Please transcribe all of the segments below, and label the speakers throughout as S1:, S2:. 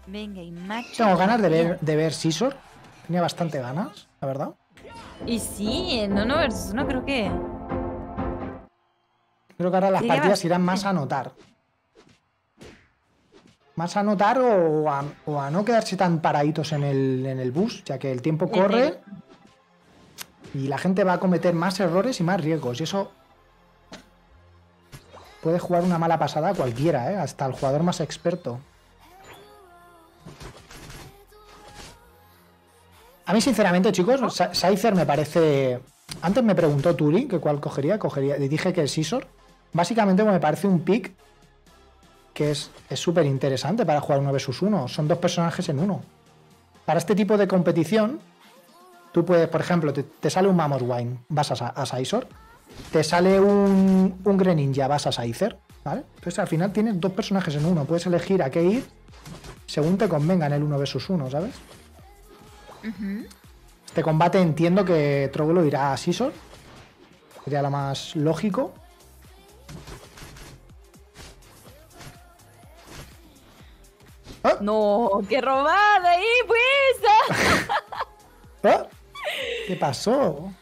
S1: Venga, y macho.
S2: Tengo ganas de ver Scizor. Tenía bastante ganas, la verdad.
S1: Y sí, en 1 versus 1 creo que...
S2: Creo que ahora las
S1: Sería
S2: partidas irán más a anotar. Más a anotar o a no quedarse tan paraditos en el bus, ya que el tiempo corre y la gente va a cometer más errores y más riesgos. Y eso puede jugar una mala pasada a cualquiera, ¿eh? Hasta el jugador más experto. A mí, sinceramente, chicos, Scyther me parece... Antes me preguntó Turi que cuál cogería. Y dije que el Scizor. Básicamente me parece un pick que es súper interesante para jugar 1 vs 1. Son 2 personajes en uno. Para este tipo de competición, tú puedes, por ejemplo, te sale un Mamoswine, vas a Scizor. Te sale un Greninja, vas a Scyther, ¿vale? Entonces al final tienes 2 personajes en uno. Puedes elegir a qué ir según te convenga en el 1 vs 1, ¿sabes? Este combate entiendo que Troglo irá a Scizor. Sería lo más lógico. ¿Ah?
S1: No, qué robada ahí, pues.
S2: ¿Ah? ¿Qué pasó?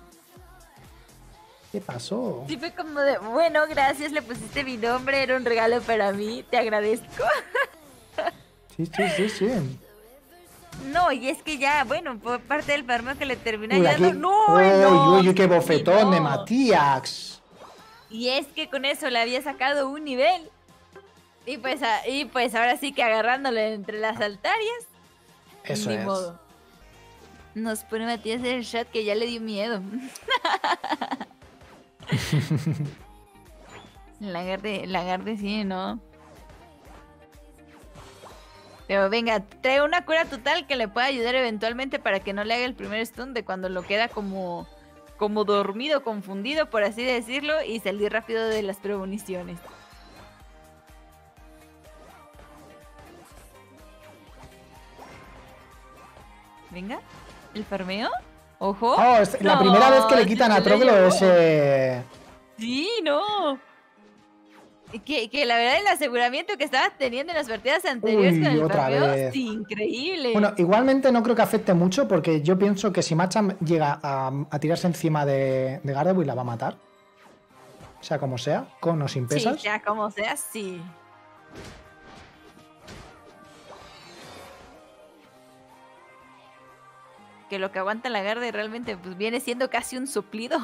S2: ¿Qué pasó?
S1: Sí, fue como de, bueno, gracias, le pusiste mi nombre, era un regalo para mí, te agradezco.
S2: Sí.
S1: No, y es que ya, bueno, por parte del farmeo que le termina
S2: Uy,
S1: ayudando.
S2: aquí...
S1: ¡No!
S2: Uy, qué bofetón de
S1: No.
S2: Matías.
S1: Y es que con eso le había sacado un nivel. Y pues ahora sí que agarrándole entre las altarias.
S2: Eso
S1: Ni
S2: es.
S1: modo. Nos pone Matías en el chat que ya le dio miedo. Lagarde sí, ¿no? Pero venga, trae una cura total que le pueda ayudar eventualmente para que no le haga el primer stun de cuando lo queda como dormido, confundido, por así decirlo, y salir rápido de las premoniciones. Venga, el farmeo. Ojo.
S2: Oh, la primera vez que le quitan a Troglo ese...
S1: Sí, no. Que la verdad el aseguramiento que estabas teniendo en las partidas anteriores con el
S2: otra
S1: farmeo,
S2: vez.
S1: sí, increíble.
S2: Bueno, igualmente no creo que afecte mucho porque yo pienso que si Machamp llega a tirarse encima de Gardevoir la va a matar. Sea como sea, con o sin pesas.
S1: Sí, sea como sea, sí. Que lo que aguanta la Garde realmente pues viene siendo casi un suplido.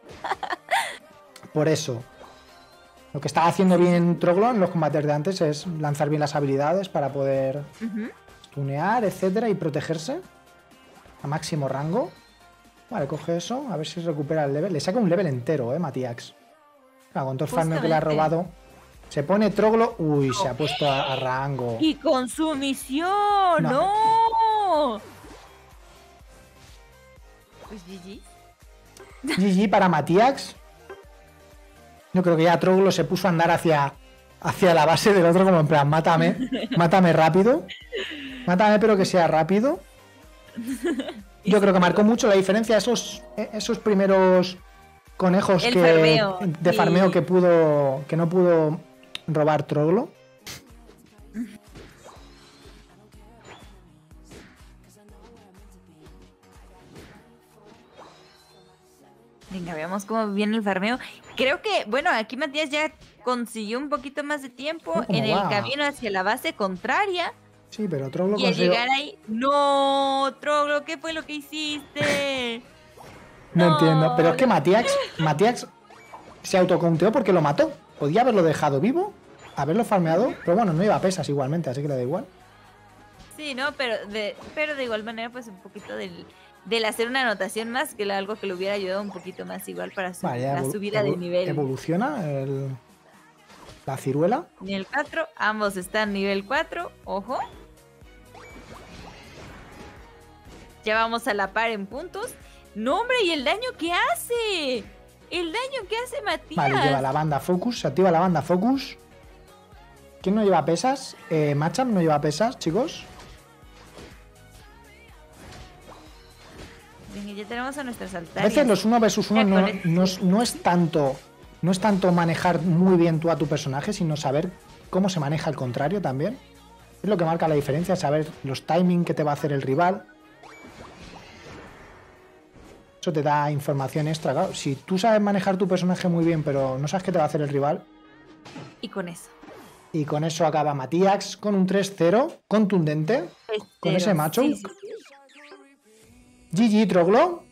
S2: Por eso. Lo que estaba haciendo bien Troglo en los combates de antes es lanzar bien las habilidades para poder stunear, etcétera, y protegerse a máximo rango. Vale, coge eso, a ver si recupera el level. Le saca un level entero, Matías. Claro, con todo el farmeo que le ha robado. Se pone Troglo. Uy, se ha puesto a rango.
S1: Y con su misión. ¡No! Pues GG.
S2: GG para Matías. Yo creo que ya Troglo se puso a andar hacia la base del otro, como en plan, mátame rápido. Mátame, pero que sea rápido. Yo creo que marcó mucho la diferencia esos primeros conejos de farmeo que no pudo robar Troglo.
S1: Venga, veamos cómo viene el farmeo. Creo que, bueno, aquí Matías ya consiguió un poquito más de tiempo en el camino hacia la base contraria.
S2: Sí, pero Troglo
S1: y al llegar ahí, ¡no! Troglo, ¿qué fue lo que hiciste?
S2: No entiendo, pero es que Matías se autoconteó porque lo mató. Podía haberlo dejado vivo, haberlo farmeado, pero bueno, no iba a pesas igualmente, así que le da igual.
S1: Sí, no, pero de igual manera, pues un poquito del hacer una anotación más, que algo que le hubiera ayudado un poquito más igual para la subida de nivel.
S2: Evoluciona la ciruela.
S1: Nivel 4, ambos están nivel 4, ojo. Ya vamos a la par en puntos. ¡No, hombre! ¿Y el daño que hace? ¡El daño que hace Matías!
S2: Vale, lleva la banda Focus, se activa la banda Focus. ¿Quién no lleva pesas? Machamp no lleva pesas, chicos.
S1: Venga, ya tenemos a nuestras altarias.
S2: A veces los 1 vs 1 no es tanto manejar muy bien tú a tu personaje, sino saber cómo se maneja el contrario también. Es lo que marca la diferencia, saber los timings que te va a hacer el rival. Eso te da información extra, claro. Si tú sabes manejar tu personaje muy bien, pero no sabes qué te va a hacer el rival.
S1: Y con eso.
S2: Y con eso acaba Matías con un 3-0 contundente. Con ese macho.
S1: Sí.
S2: GG, Troglo.